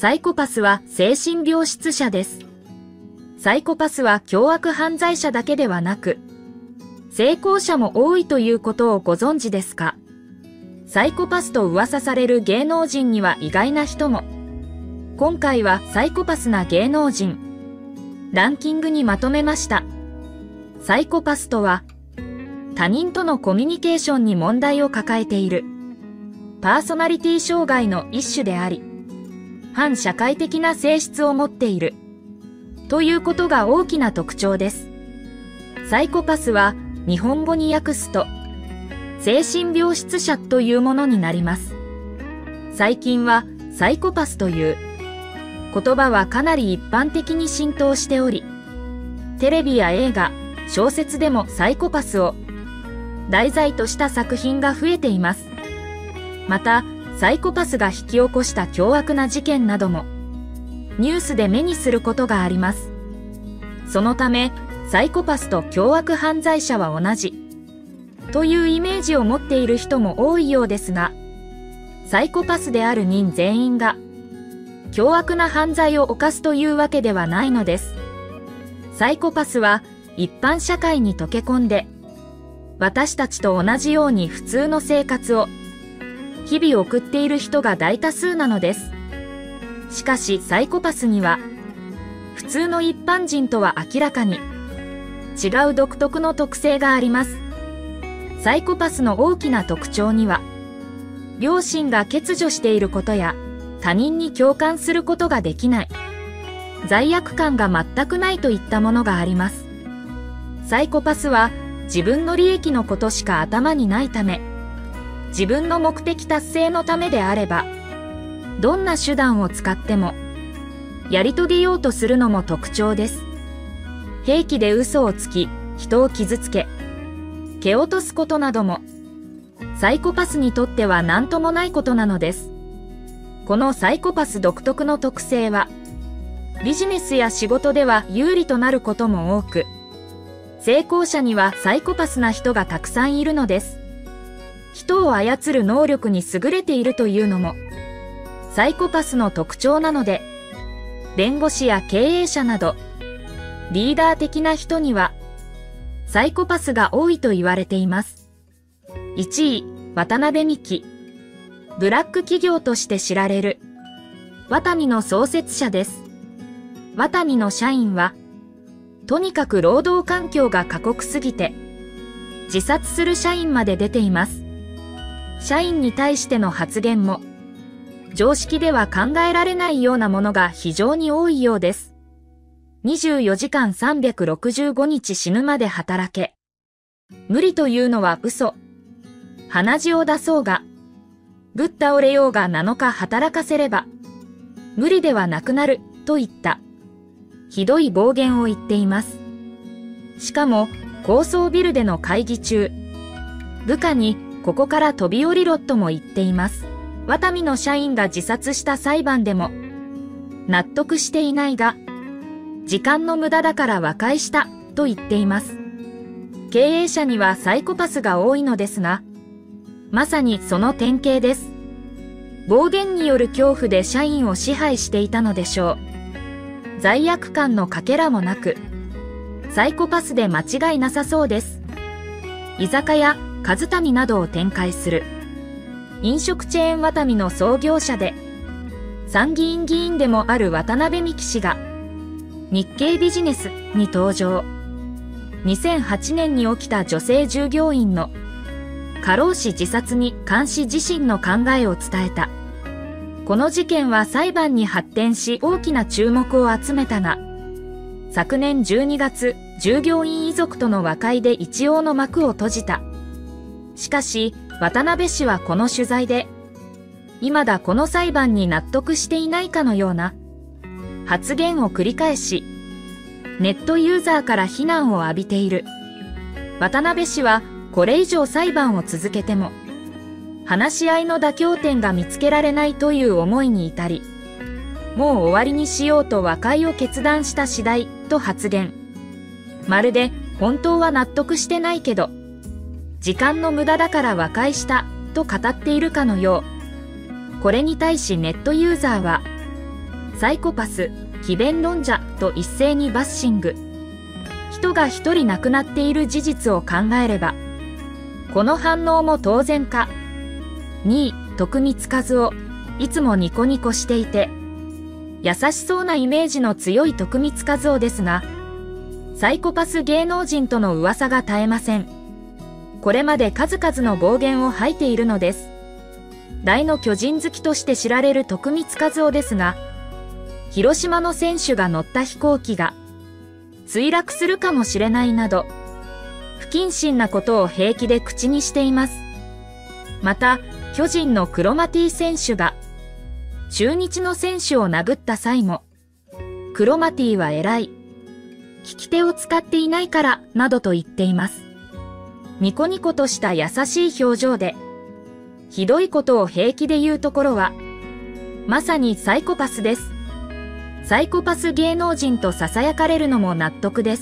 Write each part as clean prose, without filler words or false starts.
サイコパスは精神病質者です。サイコパスは凶悪犯罪者だけではなく、成功者も多いということをご存知ですか？サイコパスと噂される芸能人には意外な人も。今回はサイコパスな芸能人、ランキングにまとめました。サイコパスとは、他人とのコミュニケーションに問題を抱えている、パーソナリティ障害の一種であり、反社会的な性質を持っている、ということが大きな特徴です。サイコパスは日本語に訳すと、精神病質者というものになります。最近はサイコパスという言葉はかなり一般的に浸透しており、テレビや映画、小説でもサイコパスを題材とした作品が増えています。また、サイコパスが引き起こした凶悪な事件などもニュースで目にすることがあります。そのため、サイコパスと凶悪犯罪者は同じというイメージを持っている人も多いようですが、サイコパスである人全員が凶悪な犯罪を犯すというわけではないのです。サイコパスは一般社会に溶け込んで、私たちと同じように普通の生活を日々送っている人が大多数なのです。しかしサイコパスには、普通の一般人とは明らかに違う独特の特性があります。サイコパスの大きな特徴には、良心が欠如していることや、他人に共感することができない、罪悪感が全くないといったものがあります。サイコパスは自分の利益のことしか頭にないため、自分の目的達成のためであれば、どんな手段を使ってもやり遂げようとするのも特徴です。平気で嘘をつき、人を傷つけ、蹴落とすことなども、サイコパスにとっては何ともないことなのです。このサイコパス独特の特性は、ビジネスや仕事では有利となることも多く、成功者にはサイコパスな人がたくさんいるのです。人を操る能力に優れているというのも、サイコパスの特徴なので、弁護士や経営者など、リーダー的な人には、サイコパスが多いと言われています。1位、渡辺美樹。ブラック企業として知られる、ワタミの創設者です。ワタミの社員は、とにかく労働環境が過酷すぎて、自殺する社員まで出ています。社員に対しての発言も、常識では考えられないようなものが非常に多いようです。24時間365日死ぬまで働け。無理というのは嘘。鼻血を出そうが、ぶっ倒れようが7日働かせれば、無理ではなくなる、といった、ひどい暴言を言っています。しかも、高層ビルでの会議中、部下に、ここから飛び降りろとも言っています。ワタミの社員が自殺した裁判でも、納得していないが、時間の無駄だから和解した、と言っています。経営者にはサイコパスが多いのですが、まさにその典型です。暴言による恐怖で社員を支配していたのでしょう。罪悪感のかけらもなく、サイコパスで間違いなさそうです。居酒屋、和民などを展開する、飲食チェーンワタミの創業者で、参議院議員でもある渡辺美樹氏が、日経ビジネスに登場。2008年に起きた女性従業員の過労死自殺に関し自身の考えを伝えた。この事件は裁判に発展し大きな注目を集めたが、昨年12月、従業員遺族との和解で一応の幕を閉じた。しかし、渡辺氏はこの取材で、未だこの裁判に納得していないかのような発言を繰り返し、ネットユーザーから非難を浴びている。渡辺氏はこれ以上裁判を続けても、話し合いの妥協点が見つけられないという思いに至り、もう終わりにしようと和解を決断した次第と発言。まるで本当は納得してないけど、時間の無駄だから和解したと語っているかのよう。これに対しネットユーザーは、 サイコパス、詭弁論者と一斉にバッシング。人が一人亡くなっている事実を考えれば、この反応も当然か。2位、徳光和夫。いつもニコニコしていて、優しそうなイメージの強い徳光和夫ですが、サイコパス芸能人との噂が絶えません。これまで数々の暴言を吐いているのです。大の巨人好きとして知られる徳光和夫ですが、広島の選手が乗った飛行機が墜落するかもしれないなど、不謹慎なことを平気で口にしています。また、巨人のクロマティ選手が中日の選手を殴った際も、クロマティは偉い。利き手を使っていないから、などと言っています。ニコニコとした優しい表情で、ひどいことを平気で言うところは、まさにサイコパスです。サイコパス芸能人と囁かれるのも納得です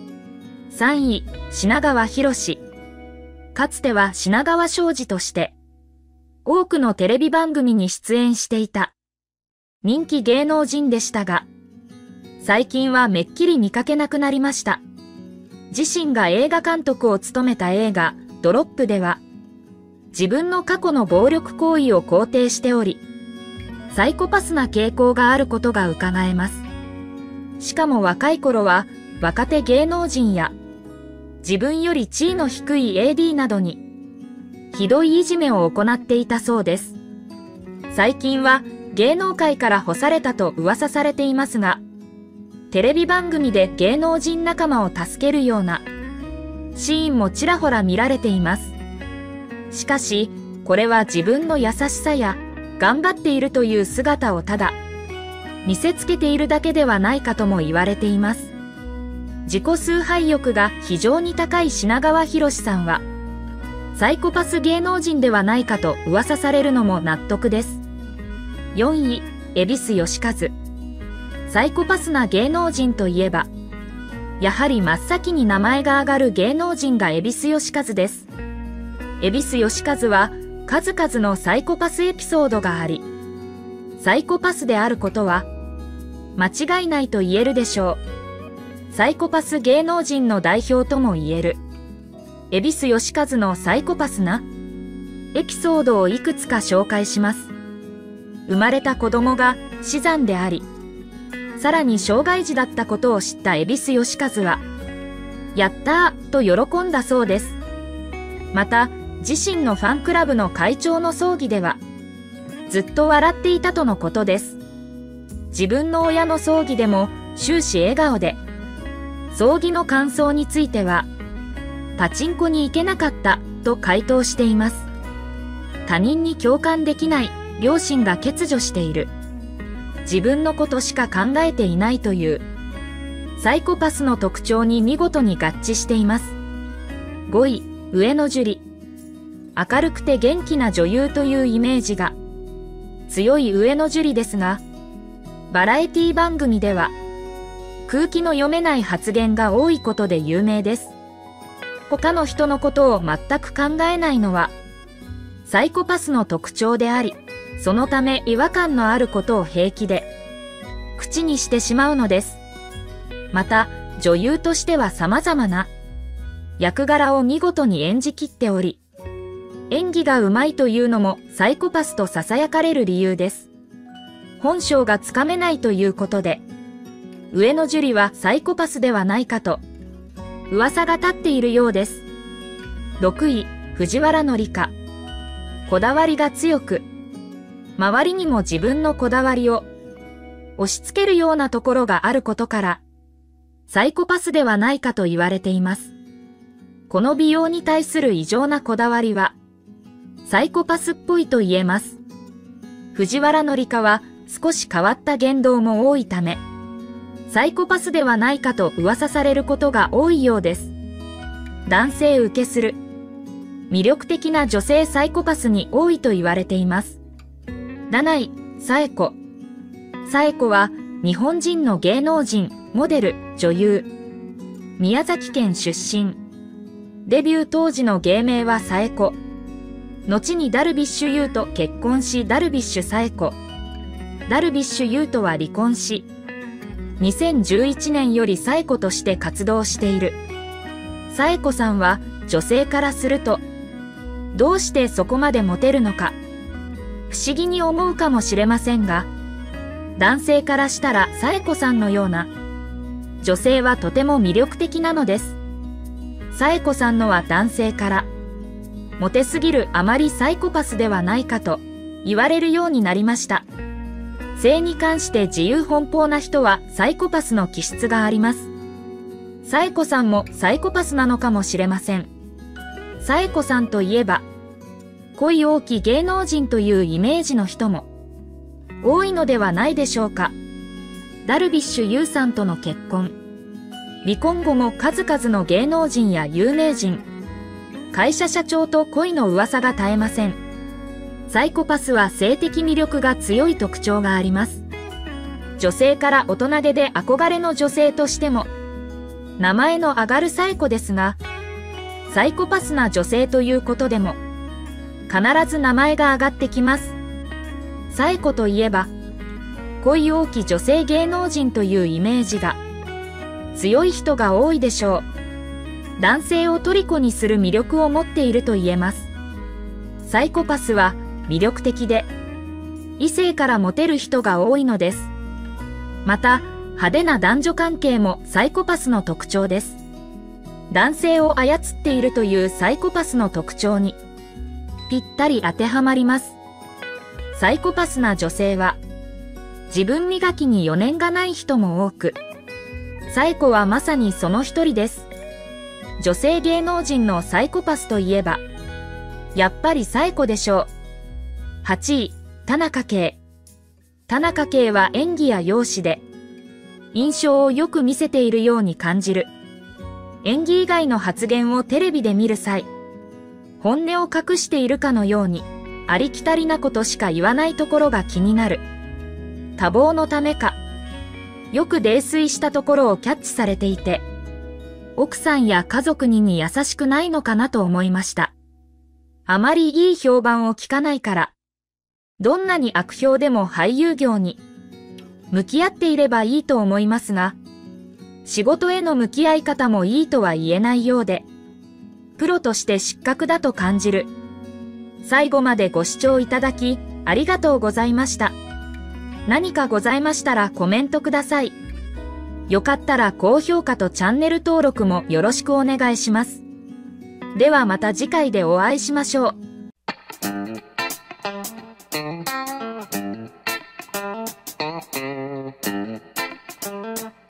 。3位、品川博。かつては品川庄司として、多くのテレビ番組に出演していた人気芸能人でしたが、最近はめっきり見かけなくなりました。自身が映画監督を務めた映画ドロップでは、自分の過去の暴力行為を肯定しており、サイコパスな傾向があることがうかがえます。しかも若い頃は若手芸能人や自分より地位の低い AD などにひどいいじめを行っていたそうです。最近は芸能界から干されたと噂されていますが、テレビ番組で芸能人仲間を助けるようなシーンもちらほら見られています。しかし、これは自分の優しさや頑張っているという姿をただ見せつけているだけではないかとも言われています。自己崇拝欲が非常に高い品川博さんは、サイコパス芸能人ではないかと噂されるのも納得です。4位、恵比寿義和。サイコパスな芸能人といえば、やはり真っ先に名前が挙がる芸能人が恵比寿義和です。恵比寿義和は数々のサイコパスエピソードがあり、サイコパスであることは間違いないと言えるでしょう。サイコパス芸能人の代表とも言える恵比寿義和のサイコパスなエピソードをいくつか紹介します。生まれた子供が死産であり、さらに障害児だったことを知った恵比寿義和は、やったーと喜んだそうです。また、自身のファンクラブの会長の葬儀では、ずっと笑っていたとのことです。自分の親の葬儀でも終始笑顔で、葬儀の感想については、パチンコに行けなかったと回答しています。他人に共感できない、両親が欠如している。自分のことしか考えていないという、サイコパスの特徴に見事に合致しています。5位、上野樹里。明るくて元気な女優というイメージが強い上野樹里ですが、バラエティ番組では空気の読めない発言が多いことで有名です。他の人のことを全く考えないのはサイコパスの特徴であり、そのため違和感のあることを平気で口にしてしまうのです。また、女優としては様々な役柄を見事に演じきっており、演技がうまいというのもサイコパスと囁かれる理由です。本性がつかめないということで、上野樹里はサイコパスではないかと噂が立っているようです。6位、藤原紀香。こだわりが強く、周りにも自分のこだわりを押し付けるようなところがあることから、サイコパスではないかと言われています。この美容に対する異常なこだわりは、サイコパスっぽいと言えます。藤原紀香は少し変わった言動も多いため、サイコパスではないかと噂されることが多いようです。男性受けする。魅力的な女性サイコパスに多いと言われています。7位、紗栄子。紗栄子は日本人の芸能人、モデル、女優。宮崎県出身。デビュー当時の芸名は紗栄子。後にダルビッシュ有と結婚しダルビッシュ紗栄子。 ダルビッシュ有とは離婚し、2011年よりサエコとして活動している。サエコさんは女性からすると、どうしてそこまでモテるのか、不思議に思うかもしれませんが、男性からしたらサエコさんのような女性はとても魅力的なのです。サエコさんのは男性から、モテすぎるあまりサイコパスではないかと言われるようになりました。性に関して自由奔放な人はサイコパスの気質があります。サエコさんもサイコパスなのかもしれません。サエコさんといえば、恋多き芸能人というイメージの人も多いのではないでしょうか。ダルビッシュ有さんとの結婚。離婚後も数々の芸能人や有名人、会社社長と恋の噂が絶えません。サイコパスは性的魅力が強い特徴があります。女性から大人げで憧れの女性としても、名前の上がるサエコですが、サイコパスな女性ということでも、必ず名前が上がってきます。サエコといえば、恋多き女性芸能人というイメージが強い人が多いでしょう。男性を虜にする魅力を持っていると言えます。サイコパスは魅力的で、異性からモテる人が多いのです。また、派手な男女関係もサイコパスの特徴です。男性を操っているというサイコパスの特徴にぴったり当てはまります。サイコパスな女性は自分磨きに余念がない人も多く、サエコはまさにその一人です。女性芸能人のサイコパスといえば、やっぱりサエコでしょう。8位、田中圭。田中圭は演技や容姿で印象をよく見せているように感じる。演技以外の発言をテレビで見る際、本音を隠しているかのように、ありきたりなことしか言わないところが気になる。多忙のためか、よく泥酔したところをキャッチされていて、奥さんや家族に優しくないのかなと思いました。あまりいい評判を聞かないから、どんなに悪評でも俳優業に向き合っていればいいと思いますが、仕事への向き合い方もいいとは言えないようで、プロとして失格だと感じる。最後までご視聴いただき、ありがとうございました。何かございましたらコメントください。よかったら高評価とチャンネル登録もよろしくお願いします。ではまた次回でお会いしましょう。